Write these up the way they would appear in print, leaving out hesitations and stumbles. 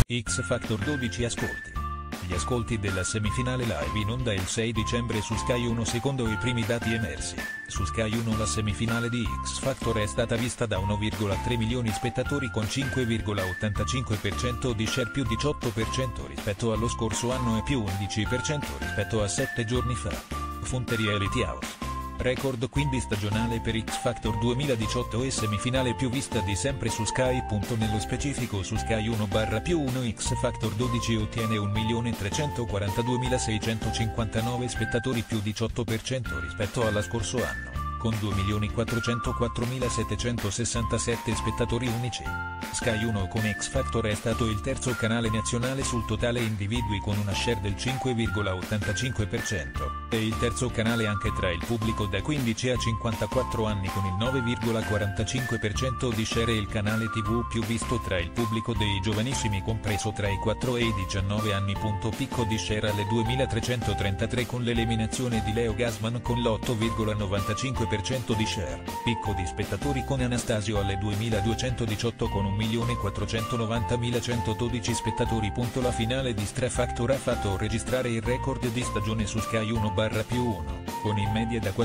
X Factor 12 ascolti. Gli ascolti della semifinale live in onda il 6 dicembre su Sky 1. Secondo i primi dati emersi, su Sky 1 la semifinale di X Factor è stata vista da 1,3 milioni spettatori con 5,85% di share, più 18% rispetto allo scorso anno e più 11% rispetto a 7 giorni fa. Fonte Reality House. Record quindi stagionale per X Factor 2018 e semifinale più vista di sempre su Sky. Nello specifico su Sky 1/1 X Factor 12 ottiene 1.342.659 spettatori, più 18% rispetto allo scorso anno, con 2.404.767 spettatori unici. Sky 1 con X Factor è stato il terzo canale nazionale sul totale individui con una share del 5,85%, e il terzo canale anche tra il pubblico da 15 a 54 anni con il 9,45% di share, e il canale TV più visto tra il pubblico dei giovanissimi compreso tra i 4 e i 19 anni. Picco di share alle 2.333 con l'eliminazione di Leo Gassman con l'8,95% di share. Picco di spettatori con Anastasio alle 2.218 con 1.490.112 spettatori. La finale di X Factor ha fatto registrare il record di stagione su Sky 1/1, con in media da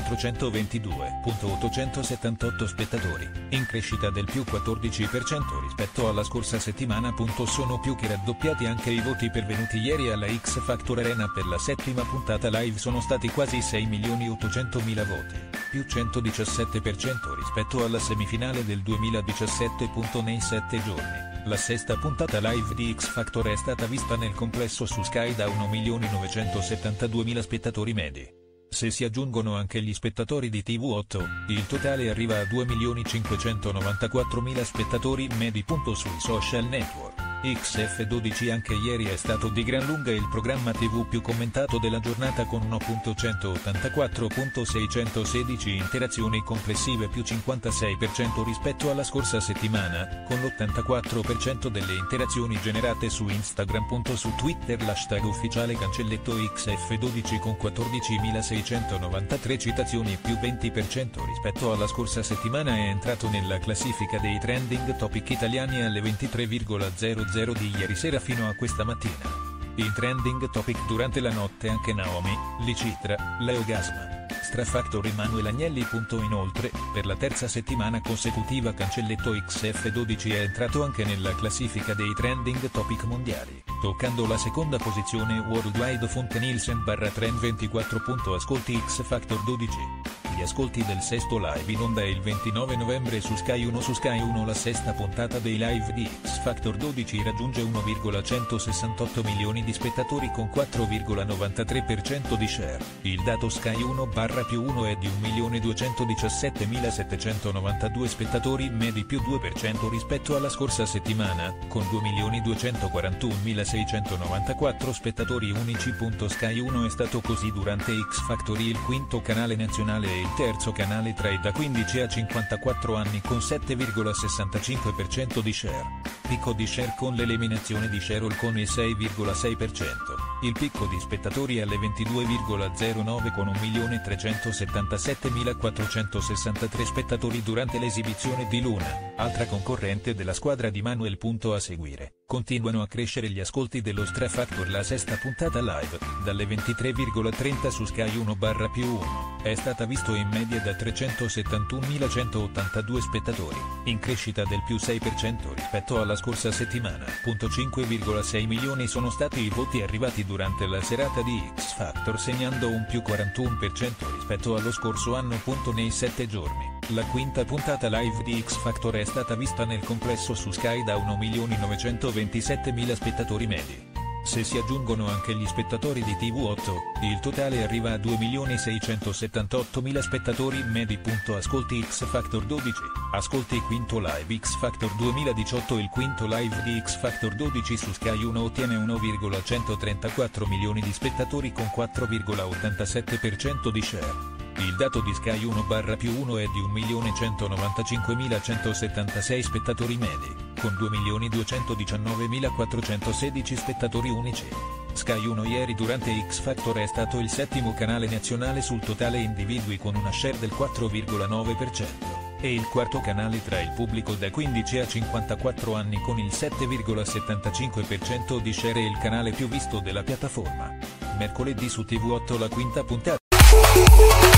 422.878 spettatori, in crescita del più 14% rispetto alla scorsa settimana. Sono più che raddoppiati anche i voti pervenuti ieri alla X Factor Arena per la settima puntata live. Sono stati quasi 6.800.000 voti, più 117% rispetto alla semifinale del 2017. Nei 7 giorni, la sesta puntata live di X Factor è stata vista nel complesso su Sky da 1.972.000 spettatori medi. Se si aggiungono anche gli spettatori di TV8, il totale arriva a 2.594.000 spettatori medi. Sui social network, XF12 anche ieri è stato di gran lunga il programma TV più commentato della giornata con 1.184.616 interazioni complessive, più 56% rispetto alla scorsa settimana, con l'84% delle interazioni generate su Instagram. Su Twitter l'hashtag ufficiale cancelletto XF12 con 14.693 citazioni, più 20% rispetto alla scorsa settimana, è entrato nella classifica dei trending topic italiani alle 23,00 di ieri sera fino a questa mattina. In trending topic durante la notte anche Naomi, Licitra, Leo Gassman, X Factor Emanuele Agnelli. Inoltre, per la terza settimana consecutiva cancelletto XF12 è entrato anche nella classifica dei trending topic mondiali, toccando la seconda posizione worldwide. Fonte Nielsen/Trend 24. Ascolti X Factor 12. Gli ascolti del sesto live in onda è il 29 novembre su Sky 1. Su Sky 1 la sesta puntata dei live di X Factor 12 raggiunge 1,168 milioni di spettatori con 4,93% di share. Il dato Sky 1/1 è di 1.217.792 spettatori medi, più 2% rispetto alla scorsa settimana, con 2.241.694 spettatori unici. Sky 1 è stato così durante X Factor il quinto canale nazionale e il terzo canale tra i da 15 a 54 anni con 7,65% di share. Picco di share con l'eliminazione di Cheryl con il 6,6%. Il picco di spettatori alle 22,09 con 1.377.463 spettatori durante l'esibizione di Luna, altra concorrente della squadra di Manuel. A seguire, continuano a crescere gli ascolti dello X Factor. La sesta puntata live, dalle 23,30 su Sky 1/1, è stata visto in media da 371.182 spettatori, in crescita del più 6% rispetto alla scorsa settimana. 5,6 milioni sono stati i voti arrivati durante la serata di X Factor, segnando un più 41% rispetto allo scorso anno. Nei 7 giorni, la quinta puntata live di X Factor è stata vista nel complesso su Sky da 1.927.000 spettatori medi. Se si aggiungono anche gli spettatori di TV8, il totale arriva a 2.678.000 spettatori medi. Ascolti X Factor 12. Ascolti quinto live X Factor 2018. Il quinto live di X Factor 12 su Sky 1 ottiene 1,134 milioni di spettatori con 4,87% di share. Il dato di Sky 1/1 è di 1.195.176 spettatori medi, con 2.219.416 spettatori unici. Sky 1 ieri durante X Factor è stato il settimo canale nazionale sul totale individui con una share del 4,9%. È il quarto canale tra il pubblico da 15 a 54 anni con il 7,75% di share e il canale più visto della piattaforma. Mercoledì su TV8 la quinta puntata.